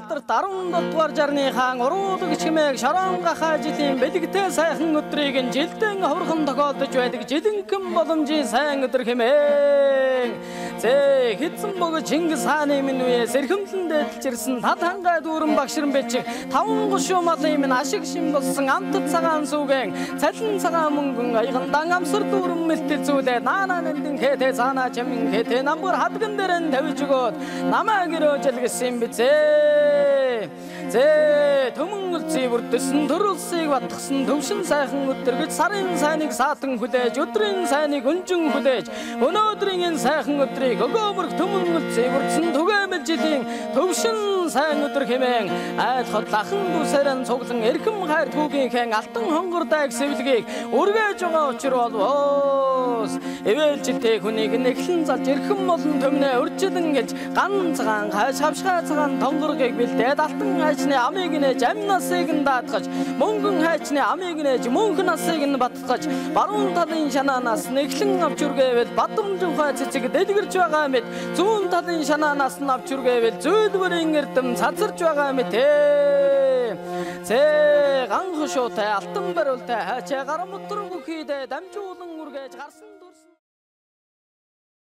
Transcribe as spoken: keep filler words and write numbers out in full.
Баатар даруй дугаар жарныхан уруудаг чимээг шороонга хаажлын бэлэгтэй сайхан өдрийг нь жилдэн хурхан тохиолдож байдаг жилэнхэн боломжийн сайн өдөр хэмээн. Зэ хэдсэн бог Чингис хааны минь үе сэрхэмлэн дээлжирсэн тал хангай дүүрэн багшран бэчиг таван гушуу малын минь ашиг шим болсон амтд цагаан сүгэн цалин цагаан мөнгөн аяган амсар дүүрэн мэлтэл зүйлээ наана нэндэн хэтэ цаана чамин хэтэ намбар хадган дэрэн тавьж өгөөд намаа гэрөөжлгэсэн бизээ. Зэ төмөн үлцээ бүрдсэн төрөлсийг батгсан төвшин сайхан өдөр гэж сарын сайныг саатан хүлээж өдрийн сайныг өнжин хүлээж өнөөдрийн энэ сайхан өдрийг өгөөмөрх төмөн үлцээ бүрдсэн түгээмэл жилийн төвшин сайн өдөр хэмээн айд хот лахан дүүсэрэн цуглан эрхэм хайр түүгийнхэн алтан хонгордаг сэвлгийг үргэж байгаа учраа болвоос эвэлжтэй хүнийг нэглэн залж эрхэм болон төмнөө үржилэн гэж ганцхан хайш хавшгаа цагаан тонгоргийг бэлдээд алтан хайчны амийг нээж амнасыг нь даатгаж мөнгөн хайчны амийг нээж мөнх насыг нь батгаж баруун талын шанаанаас нэглэн авч үргээвэл бадамжин хай цэцэг дэлгэрч байгаа мэт зүүн талын шанаанаас нь авч үргээвэл зүйдвэрийн эрдэм цацарч байгаа мэт зэ ганх шуутай алтан бариултай хайчаа гарам өдрөг хийдэ дамжуулан үргэж гарсан